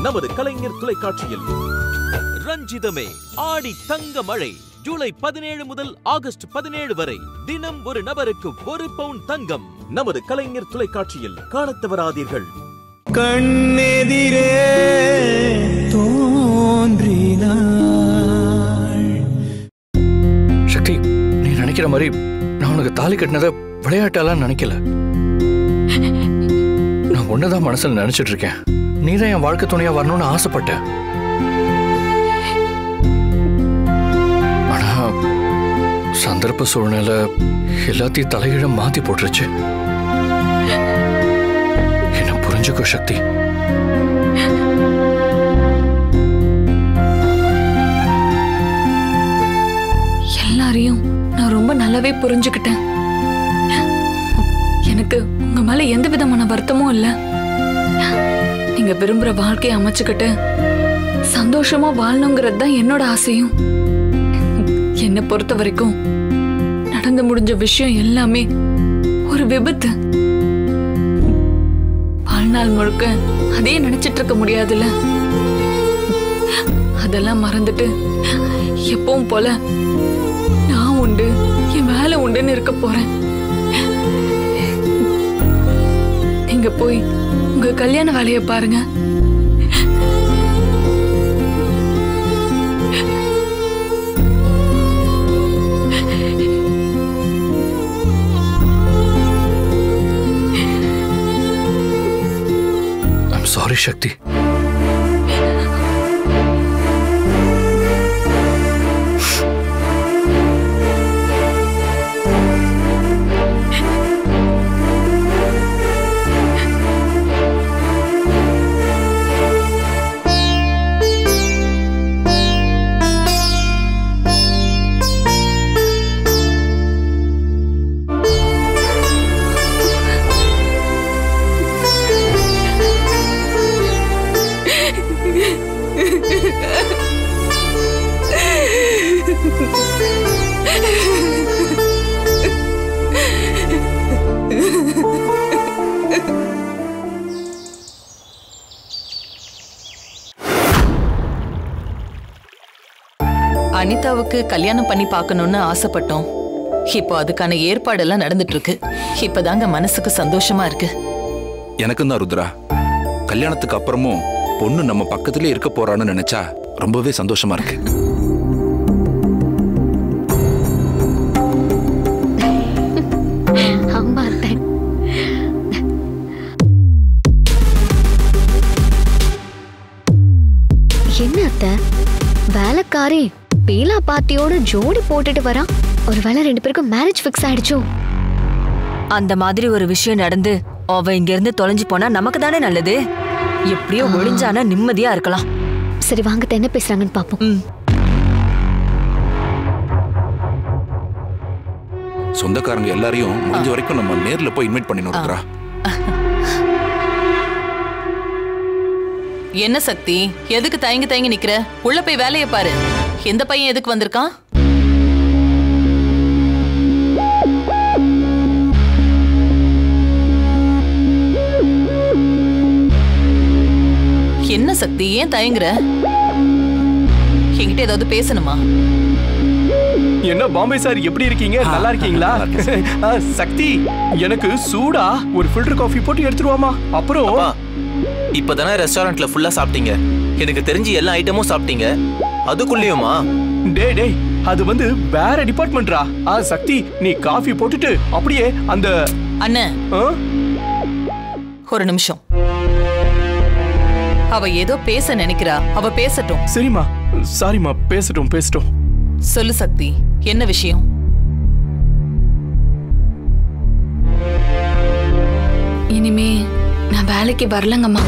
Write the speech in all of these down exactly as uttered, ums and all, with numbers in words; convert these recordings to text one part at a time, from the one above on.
நமது கலைஞர் தொலைக்காட்சியில். ரஞ்சிதமே ஆடி தங்க மழை ஜூலை பதினேழு முதல் ஆகஸ்ட் பதினேழு வரை தினம் ஒரு நபருக்கு ஒரு பவுன் தங்கம் நமது கலைஞர் தொலைக்காட்சியில் காணத் தவறாதீர்கள். கண்ணெதிரே தோன்றினாள். சக்தி, நீ நினைக்கிற மாதிரி நான் உனக்கு தாலி கட்டினதை விளையாட்டாலாம் நினைக்கல. நான் ஒண்ணுதான் மனசுல நினைச்சிட்டு இருக்கேன். நீதான் என் வாழ்க்கை துணையா வரணும்னு ஆசைப்பட்டேன். ஆனா சந்தர்ப்ப சூழ்நிலை எல்லாத்தையும் தலையிட மாத்தி போட்டுருச்சு. என்ன புரிஞ்சுக்கோ சக்தி. எல்லாரையும் நான் ரொம்ப நல்லாவே புரிஞ்சுக்கிட்டேன். எனக்கு உங்க மேல எந்த விதமான வருத்தமும் இல்ல. நீங்க விரும்புற வாழ்க்கையை அமைச்சுக்கிட்டு சந்தோஷமா வாழணுங்கிறது தான் என்னோட ஆசையும். என்னை பொறுத்த வரைக்கும் நடந்து முடிஞ்ச விஷயம் எல்லாமே ஒரு விபத்து. வாழ்நாள் முழுக்க அதே நினைச்சிட்டு இருக்க முடியாதுல்ல. அதெல்லாம் மறந்துட்டு எப்பவும் போல நான் உண்டு, என் வேலை உண்டுன்னு இருக்க போறேன். நீங்க போய் உங்க கல்யாண வேலையை பாருங்க. I'm sorry, Shakti. அனிதாவுக்கு கல்யாணம் பண்ணி பார்க்கணும்னு ஆசைப்பட்டோம். இப்போ அதுக்கான ஏற்பாடெல்லாம் நடந்துட்டு இருக்கு. இப்பதாங்க மனசுக்கு சந்தோஷமா இருக்கு. எனக்கும் தான் ருத்ரா. கல்யாணத்துக்கு அப்புறமும் பொண்ணு நம்ம பக்கத்திலே இருக்க போறான்னு நினைச்சா ரொம்பவே சந்தோஷமா இருக்கு. என்ன அத்தை, வேலைக்காரி பீலா பாத்தியோட ஜோடி போட்டுட்டு வரா. ஒருவேளை ரெண்டு பேருக்கும் மேரேஜ் ஃபிக்ஸ் ஆயிடுச்சோ? அந்த மாதிரி ஒரு விஷயம் நடந்து அவ இங்க இருந்து தொலைஞ்சு போனா நமக்கு தானே நல்லது. எப்படியோ ஒளிஞ்சானா நிம்மதியா இருக்கலாம். சரி வாங்க, என்ன பேசுறாங்கன்னு பாப்போம். சொந்தக்காரங்க எல்லாரையும் முடிஞ்ச வரைக்கும் நம்ம நேர்ல போய் இன்வைட் பண்ணினோம் ருத்ரா. என்ன சக்தி, எதுக்கு தயங்கி தயங்கி நிக்கிற? உள்ள போய் வேலையை பாரு. எந்த பையன் எதுக்கு வந்திருக்கான்? என்ன சக்தி, ஏன் தயங்குற? என்கிட்ட ஏதாவது பேசணுமா? என்ன பாம்பே சார், எப்படி இருக்கீங்க? நல்லா இருக்கீங்களா? சக்தி, எனக்கு சூடா ஒரு ஃபில்டர் காஃபி போட்டு எடுத்துருவாமா? அப்புறம் இப்பதானே ரெஸ்டாரண்ட்ல ஃபுல்லா சாப்பிட்டீங்க. எனக்கு தெரிஞ்சு எல்லா ஐட்டமும் சாப்பிட்டீங்க. அதுக்குள்ளேயுமா? டே டே அது வந்து வேற டிபார்ட்மெண்ட்ரா. ஆ சக்தி, நீ காஃபி போட்டுட்டு அப்படியே அந்த அண்ணே ஒரு நிமிஷம். அவ ஏதோ பேச நினைக்கிறா, அவ பேசட்டும். சரிம்மா, சாரிம்மா, பேசட்டும் பேசட்டும். சொல்லு சக்தி, என்ன விஷயம்? இனிமே நான் வேலைக்கு வரலங்கம்மா.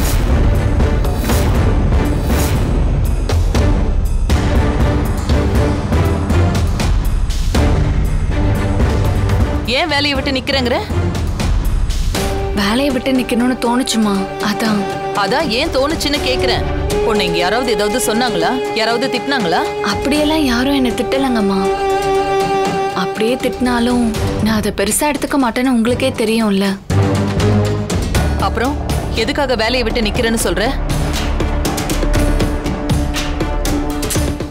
ஏன் வேலையை விட்டு நிக்கிறேங்கிற? வேலையை விட்டு நிக்கணும்னு தோணுச்சுமா, அதான். அதான் ஏன் தோணுச்சுன்னு கேக்குறேன். உன்னை இங்க யாராவது ஏதாவது சொன்னாங்களா? யாராவது திட்டினாங்களா? அப்படியெல்லாம் யாரும் என்ன திட்டலங்கம்மா. அப்படியே திட்டினாலும் நான் அதை பெருசா எடுத்துக்க மாட்டேன்னு உங்களுக்கே தெரியும்ல. அப்புறம் எதுக்காக வேலையை விட்டு நிக்கிறேன்னு சொல்ற?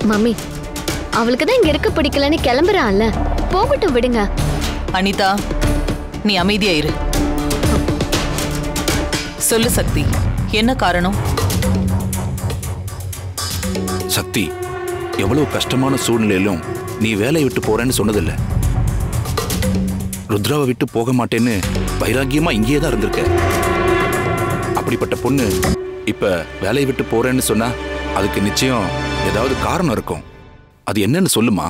மம்மி அவளுக்கு தான் இங்க இருக்க பிடிக்கலன்னு கிளம்புறான்ல, போகட்டும் விடுங்க. அனிதா, நீ அமைதியா இரு. சொல்லு சக்தி, என்ன காரணம்? சக்தி, எவ்வளவு கஷ்டமான சூழ்நிலையிலும் நீ வேலையை விட்டு போறேன்னு சொன்னதில்ல. ருத்ராவை விட்டு போக மாட்டேன்னு வைராக்கியமா இங்கேயே தான் இருந்திருக்க. அப்படிப்பட்ட பொண்ணு இப்ப வேலையை விட்டு போறேன்னு சொன்னா அதுக்கு நிச்சயம் ஏதாவது காரணம் இருக்கும். அது என்னன்னு சொல்லுமா.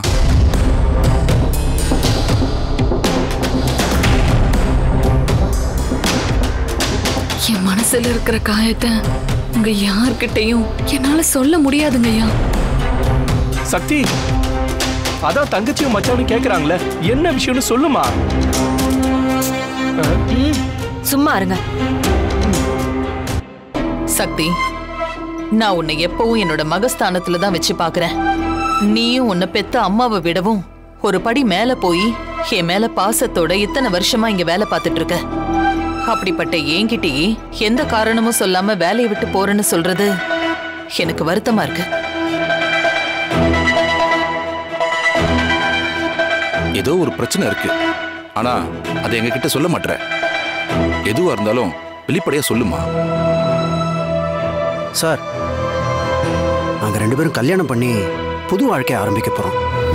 என் மனசுல இருக்கிற காயத்தை உங்க யார்கிட்டையும் என்னால சொல்ல முடியாதுங்கய்யா. சக்தி, அதான் தங்கச்சியும் மச்சானும் கேக்குறாங்களே, என்ன விஷயம்னு சொல்லுமா. சும்மா இருங்க. சக்தி, நான் உன்னை எப்பவும் என்னோட மகஸ்தானத்துல தான் வச்சு பாக்குறேன். நீயும் உன்னை பெத்த அம்மாவை விடவும் ஒரு படி மேல போய் என் மேல பாசத்தோட இத்தனை வருஷமா இங்க வேலை பார்த்துட்டு இருக்க. அப்படிப்பட்ட என்கிட்டயே எந்த காரணமும் சொல்லாம வேலையை விட்டு போறேன்னு சொல்றது எனக்கு வருத்தமா இருக்கு. ஏதோ ஒரு பிரச்சனை இருக்கு, ஆனா அதை எங்க கிட்ட சொல்ல மாட்டேற. எதுவா இருந்தாலும் வெளிப்படையா சொல்லுமா. சார், நாங்க ரெண்டு பேரும் கல்யாணம் பண்ணி புது வாழ்க்கையை ஆரம்பிக்க போறோம்.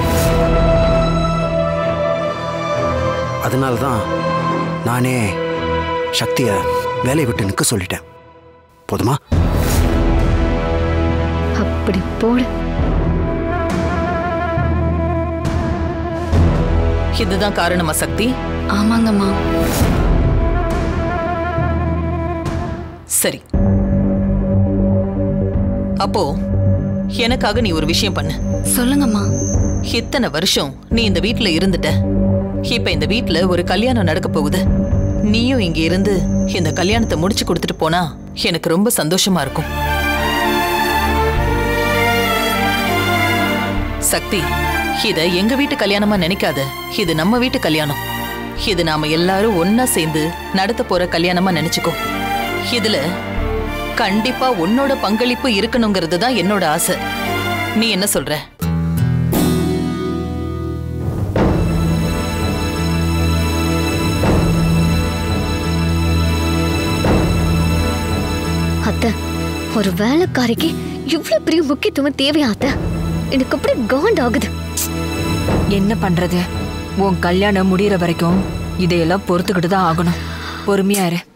அதனால்தான் நானே சக்திய வேலையை விட்டு நிற்க சொல்லிட்டேன். போதுமா? அப்படி போடு. இதுதான் காரணமா சக்தி? ஆமாங்கம்மா. சரி, அப்போ எனக்காக நீ ஒரு விஷயம் பண்ணு. சொல்லுங்கம்மா. இத்தனை வருஷம் நீ இந்த வீட்டுல இருந்துட்ட. இப்ப இந்த வீட்டுல ஒரு கல்யாணம் நடக்க போகுது. நீயும் இங்க இருந்து இந்த கல்யாணத்தை முடிச்சு கொடுத்துட்டு போனா எனக்கு ரொம்ப சந்தோஷமா இருக்கும். சக்தி, இத எங்க வீட்டு கல்யாணமா நினைக்காத. இது நம்ம வீட்டு கல்யாணம். இது நாம எல்லாரும் ஒன்னா சேர்ந்து நடத்த போற கல்யாணமா நினைச்சுக்கோ. இதுல கண்டிப்பா உன்னோட பங்களிப்பு இருக்கணுங்கிறது தான் என்னோட ஆசை. நீ என்ன சொல்ற? அத்தை, ஒரு வேலைக்காரிக்கு இவ்வளவு பெரிய முக்கியத்துவம் தேவையா அத்தை? எனக்கு அப்படி காண்ட் ஆகுது. என்ன பண்றது? உன் கல்யாணம் முடியற வரைக்கும் இதையெல்லாம் பொறுத்துக்கிட்டு தான் ஆகணும். பொறுமையா இரு.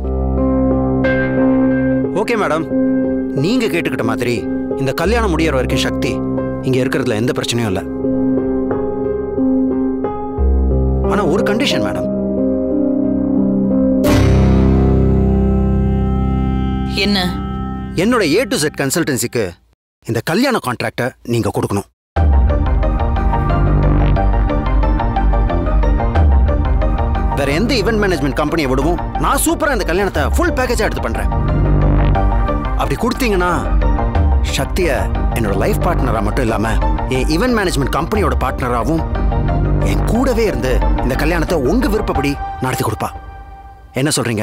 ஓகே மேடம், நீங்க கேட்டுக்கிட்ட மாதிரி இந்த கல்யாணம் முடியற வரைக்கும் சக்தி இங்க இருக்கிறதுல எந்த பிரச்சனையும் இல்லை. ஆனா ஒரு கண்டிஷன் மேடம். என்ன? என்னோட ஏ டு செட் கன்சல்டன்சிக்கு இந்த கல்யாண கான்ட்ராக்டை நீங்க கொடுக்கணும். வேற எந்த ஈவென்ட் மேனேஜ்மெண்ட் கம்பெனியை விடவும் நான் சூப்பரா இந்த கல்யாணத்தை ஃபுல் பேக்கேஜா எடுத்து பண்றேன். அப்படி கொடுத்தீங்கன்னா சக்திய என்னோட லைஃப் பார்ட்னரா மட்டும் இல்லாம என் ஈவென்ட் மேனேஜ்மெண்ட் கம்பெனியோட பார்ட்னராகவும் என் கூடவே இருந்து இந்த கல்யாணத்தை உங்க விருப்பப்படி நடத்தி கொடுப்பா. என்ன சொல்றீங்க?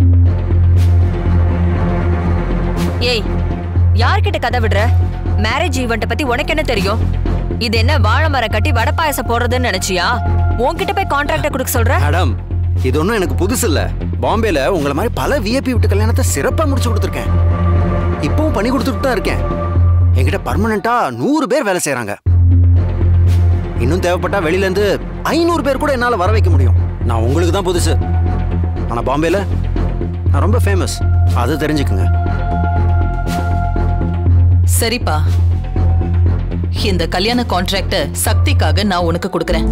ஏய், யார்கிட்ட கதை விடுற? மேரேஜ் ஈவென்ட் பத்தி உனக்கு என்ன தெரியும்? இது என்ன வாழை மரம் கட்டி வடை பாயசம் போடுறதுன்னு நினைச்சியா? உன்கிட்ட போய் கான்ட்ராக்ட கொடுக்க சொல்ற? மேடம், இது ஒன்றும் எனக்கு புதுசு இல்ல. பாம்பேல உங்களை மாதிரி பல விஐபி விட்டு கல்யாணத்தை சிறப்பா முடிச்சு கொடுத்துருக்கேன். இப்பவும் பண்ணி கொடுத்துட்டு தான் இருக்கேன். என்கிட்ட பர்மனண்டா நூறு பேர் வேலை செய்யறாங்க. இன்னும் தேவைப்பட்டா வெளியில இருந்து ஐநூறு பேர் கூட என்னால வர வைக்க முடியும். நான் உங்களுக்கு தான் புதுசு, ஆனா பாம்பேல நான் ரொம்ப ஃபேமஸ். அது தெரிஞ்சுக்குங்க. சரிப்பா, இந்த கல்யாண கான்ட்ராக்ட சக்திக்காக நான் உனக்கு கொடுக்கறேன்.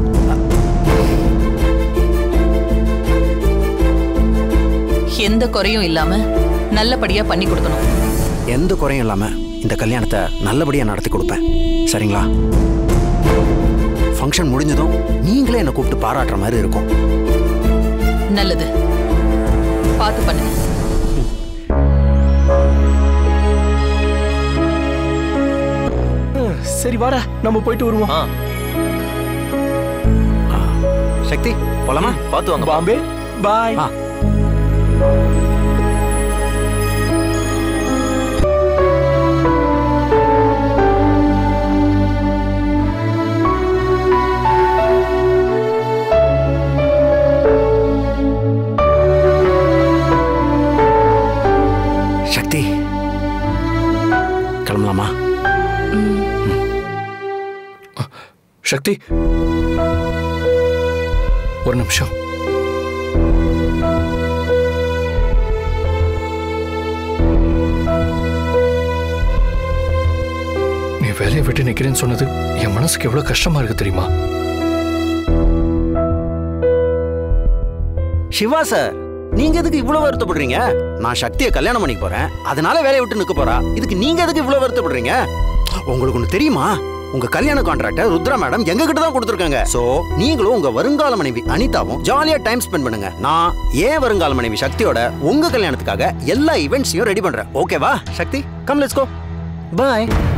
எந்த குறையும் இல்லாம நல்லபடியா பண்ணி கொடுக்கணும். எந்த குறையும் இல்லாம இந்த கல்யாணத்தை நல்லபடியா நடத்தி கொடுப்பேன். சரிங்களா? ஃபங்க்ஷன் முடிஞ்சதும் நீங்களே என்னை கூப்பிட்டு பாராட்டுற மாதிரி இருக்கும். நல்லது, பார்த்து பண்ணுங்க. சரி வாடா, நம்ம போயிட்டு வருவோம். சக்தி, போலாமா? பார்த்து வாங்க. பாம்பே பாய். கிளம்பலாமா? சக்தி, ஒரு நிமிஷம். நீ வேலையை விட்டு நிக்கிறேன்னு சொன்னது என் மனசுக்கு எவ்வளவு கஷ்டமா இருக்கு தெரியுமா? சிவா சார், நீங்க எதுக்கு இவ்வளவு வருத்தப்படுறீங்க? நான் சக்தியை கல்யாணம் பண்ணிக்க போறேன், அதனால வேலையை விட்டு நிக்க போறா. இதுக்கு நீங்க எதுக்கு இவ்வளவு வருத்தப்படுறீங்க? உங்களுக்கு ஒண்ணு தெரியுமா? உங்க கல்யாண கான்ட்ராக்ட ருத்ரா மேடம் எங்க கிட்ட தான் கொடுத்துருக்காங்க. சோ நீங்களும் உங்க வருங்கால மனைவி அனிதாவும் ஜாலியா டைம் ஸ்பெண்ட் பண்ணுங்க. நான் ஏன் வருங்கால மனைவி சக்தியோட உங்க கல்யாணத்துக்காக எல்லா ஈவெண்ட்ஸையும் ரெடி பண்றேன். ஓகேவா Sakthi? Come let's go. By.